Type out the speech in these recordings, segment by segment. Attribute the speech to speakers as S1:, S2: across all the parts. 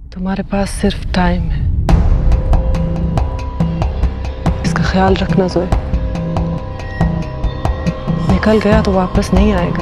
S1: तुम्हारे पास सिर्फ टाइम है, इसका ख्याल रखना जोए। निकल गया तो वापस नहीं आएगा।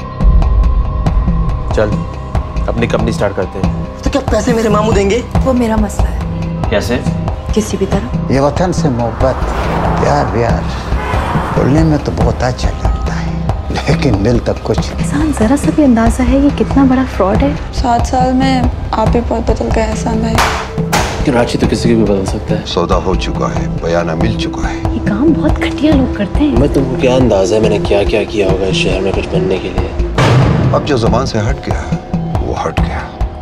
S2: चल अपनी कंपनी स्टार्ट करते हैं।
S3: तो क्या पैसे मेरे मामू देंगे?
S4: वो मेरा मसला है।
S2: कैसे?
S4: किसी भी तरह।
S5: ये वतन से मोहब्बत, प्यार बोलने में तो बहुत अच्छा लगता है, लेकिन दिल तक कुछ।
S4: एहसान जरा सा भी अंदाजा है ये कितना बड़ा फ्रॉड है।
S6: 7 साल में आप ही बहुत बदल गए एहसान भाई।
S2: कराची तो किसी को भी बदल सकता है।
S7: सौदा हो चुका है, बयाना मिल चुका है।
S4: ये काम बहुत घटिया लोग करते हैं।
S2: मैं तुमको क्या अंदाजा है मैंने क्या क्या किया होगा इस शहर में कुछ बनने के लिए।
S7: अब जो ज़बान से हट गया वो हट गया।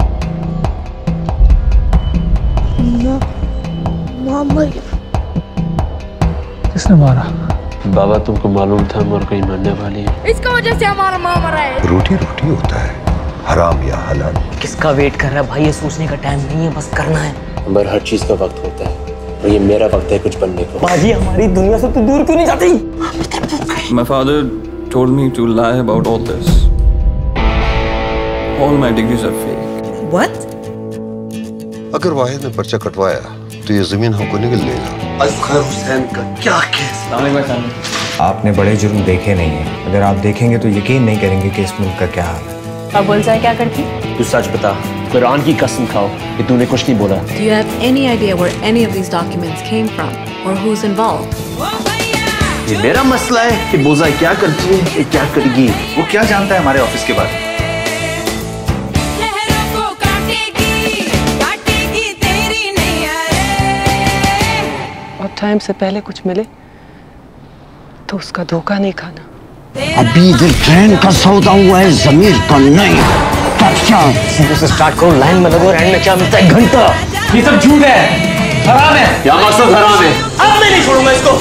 S8: किसने मारा?
S2: बाबा तुमको मालूम था मोर कहीं मरने वाली है।
S6: इसका वजह से हमारा माँ मरा है।
S7: रोटी रोटी होता है, हराम या हलाल।
S3: किसका वेट कर रहा है भाई? ये सोचने का टाइम नहीं है, बस करना है।
S2: पर हर चीज का वक्त होता है और ये मेरा वक्त है कुछ बनने को।
S3: बाजी हमारी दुनिया से तो दूर क्यों नहीं जाती?
S8: My father told me to lie about all this. All my degrees are fake.
S4: What?
S7: अगर वाहिद ने पर्चा कटवाया तो ये जमीन हमको निगल लेगा।
S3: असगर हुसैन का क्या केस?
S9: आपने बड़े जुर्म देखे नहीं हैं। अगर आप देखेंगे तो यकीन नहीं करेंगे कि इस मुल्क का क्या हाल है।
S4: अब बोल जाए क्या करती?
S2: तू सच बता, कुरान की कसम खाओ कि तूने कुछ नहीं बोला।
S10: Do you have any idea where any of these documents came from or who's involved?
S2: ये मेरा मसला है कि बोझा क्या करती है, ये क्या करेगी।
S9: वो क्या जानता है हमारे ऑफिस के बारे में?
S1: और टाइम से पहले कुछ मिले तो उसका धोखा नहीं खाना।
S5: अभी दिल ट्रेन का सौदा हुआ है, जमीर का नहीं।
S3: से स्टार्ट करो, लाइन में लगो, एंड में क्या मिलता है? घंटा।
S8: ये सब झूठ है, हराम है।
S2: क्या मकसद हराम है?
S3: अब मैं नहीं छोड़ूंगा इसको।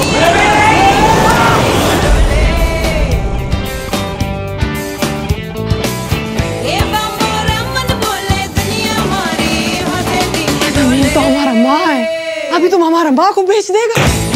S1: जमीन तो हमारा माँ है, अभी तुम हमारा माँ को बेच देगा?